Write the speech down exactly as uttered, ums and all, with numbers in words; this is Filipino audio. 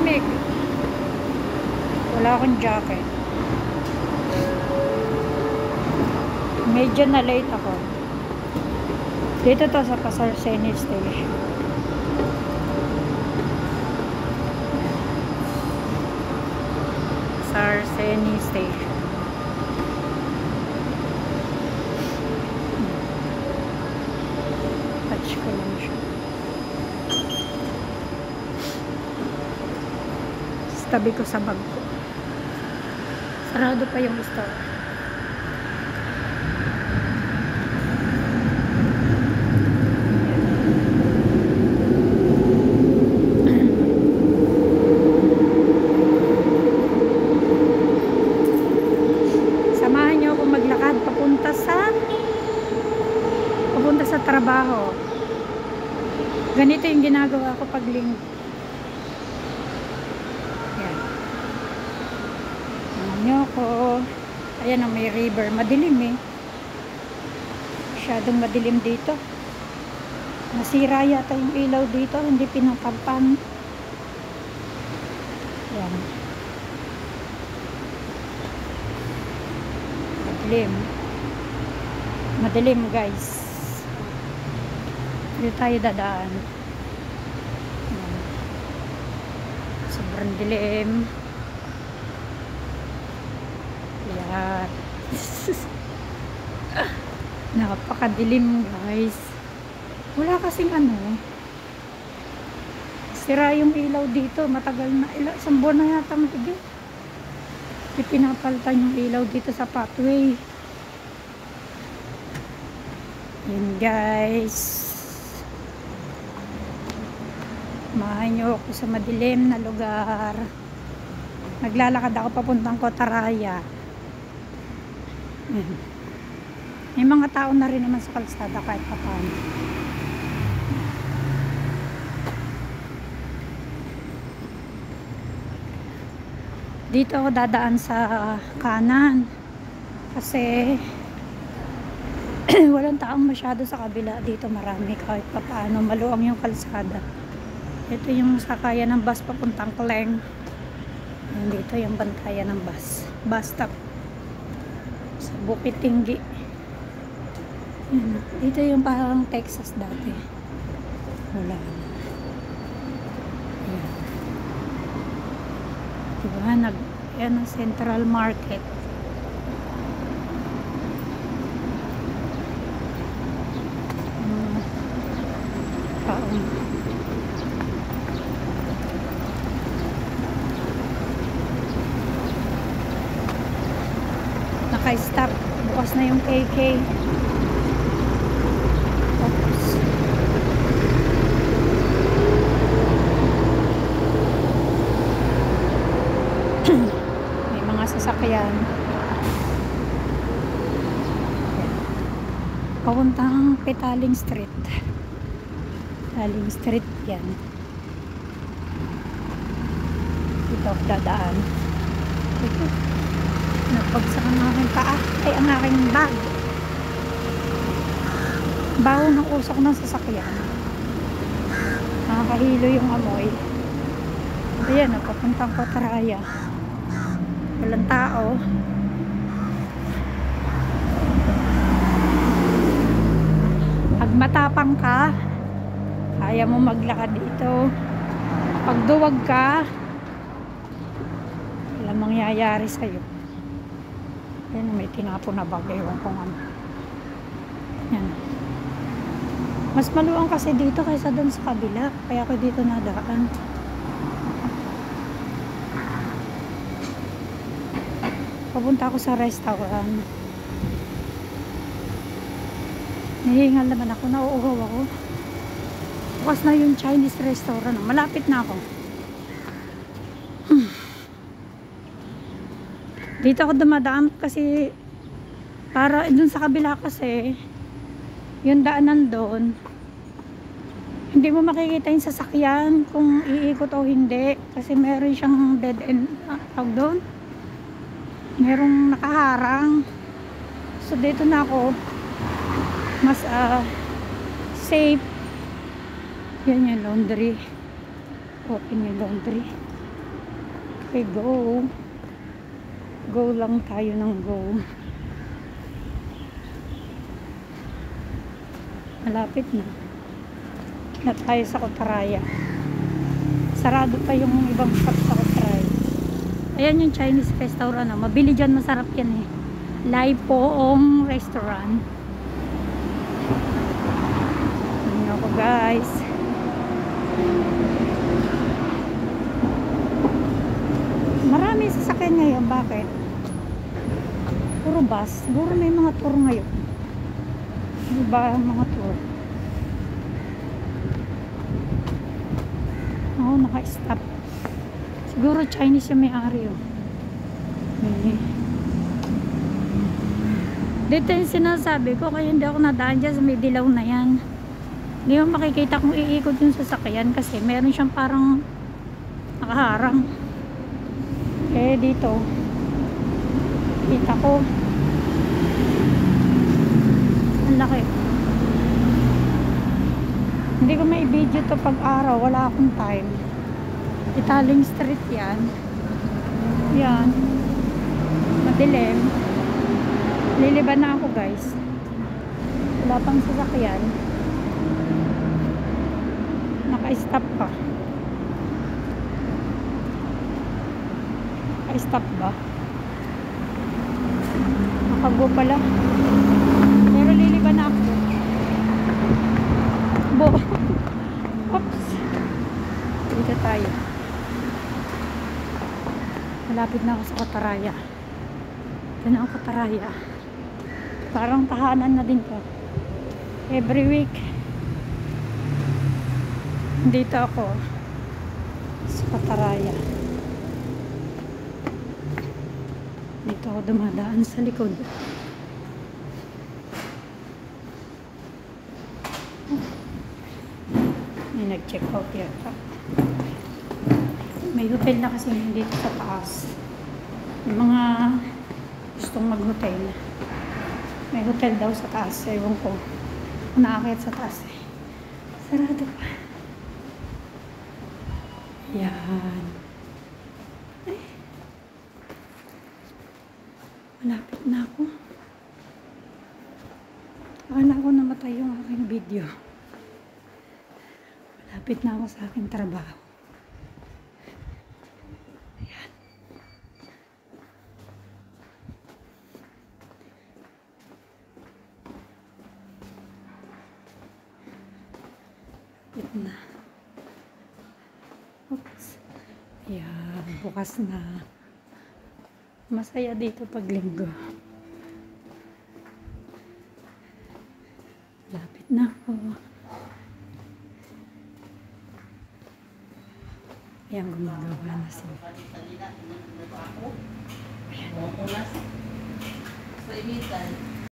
lamig. Wala akong jacket. Medyo na late ako. Dito to sa Sarseni Station. Sarseni Station. Touch ko lang siya. Tabi ko sa bag ko. Sarado pa yung store. Samahan niyo ako maglakad papunta sa papunta sa trabaho. Ganito yung ginagawa ko pag linggo. Nyo ko. Ayan ang may river. Madilim eh. Masyadong madilim dito. Nasira yata yung ilaw dito. Hindi pinapampan. Ayan. Madilim. Madilim guys. Dito tayo dadaan. Ayan. Sobrang dilim. Yan. Napakadilim guys. Wala kasing ano. Sira yung ilaw dito. Matagal na. Ilaw, isang buwan na yata mahigit. Pinapalitan yung ilaw dito sa pathway. Yan guys. Mahan nyo ako sa madilim na lugar. Naglalakad ako papuntang Kotaraya. May mga tao na rin naman sa kalsada kahit pa paano. Dito ako dadaan sa kanan kasi walang taong masyado sa kabila. Dito marami kahit pa paano. Maluwang yung kalsada. Ito yung sakayan ng bus papuntang Kleng. Dito yung bantayan ng bus. Bus stop. Sa Bukit Tinggi. Yan. Dito yung parang Texas dati. Wala na. Yan. Diba? Nag, yan ang Central Market. Hmm. Taong. Naka-stop. Bukas na yung K K. Oops. May mga sasakyan. Papuntang Petaling Street. Petaling Street yan. Dito ako dadaan. Ito. Nagbagsak ang aking paa. Ay, ang aking bag. Baho ng usok ng sasakyan. Nakakahilo yung amoy. Ayan, napapuntang Kotaraya. Walang tao. Pag matapang ka, kaya mo maglakad dito. Pag duwag ka, walang mangyayari sa'yo. Yan, may tinapon na bagay. Ewan kung ano. Yan. Mas maluwang kasi dito kaysa doon sa kabila. Kaya ako dito nadaan. Papunta ako sa restaurant. Nahihingal naman ako. Nauugaw ako. Bukas na yung Chinese restaurant. Malapit na ako. Dito ako dumadaan kasi para dun sa kabila kasi yung daanan doon hindi mo makikita yung sasakyan kung iikot o hindi kasi meron siyang dead end tawag doon, merong nakaharang. So dito na ako mas uh, safe. Yan yung laundry, open yung laundry. Okay, go. Go lang tayo ng go. Malapit na. Na tayo sa Kotaraya. Sarado pa yung ibang shop sa Kotaraya. Ayan yung Chinese restaurant. Ah. Mabili dyan, masarap yan eh. Lai Poong Restaurant. Tingnan ko guys. Marami sasakyan ngayon. Bakit? Puro bus. Siguro may mga tour ngayon. Diba mga tour? Oo, oh, naka-stop. Siguro Chinese yung may-ari. Oh. Okay. Dito yung sinasabi ko, kaya hindi ako nadaan dyan sa may dilaw na yan. Hindi mo makikita kung iikot yung sasakyan kasi meron siyang parang nakaharang. Eh dito, kita ko. Ang laki. Hindi ko may video to pag araw, wala akong time. Italing street yan. Yan. Madilim. Liliban na ako guys. Wala pang sasakyan. Naka-stop pa. Naka-stop ba? Nakago pala. Pero liliban na ako. Bo. Oops. Dito tayo. Malapit na ako sa Kotaraya. Ito na ang Kotaraya. Parang tahanan na din to. Every week dito ako sa Kotaraya. Dito ako dumadaan sa likod. May nag-check out yata. May hotel na kasi dito sa taas. Yung mga gustong mag-hotel. May hotel daw sa taas. Ewan ko. Nakakit sa taas eh. Sarado pa. Yan. Ay. Malapit na ako. Akala ko namatay yung aking video. Malapit na ako sa aking trabaho. Ayan. Malapit na. Oops. Ayan. Bukas na. Masaya dito pag linggo. Malapit na ako. Ayan, gumagawa na sila. Ayan.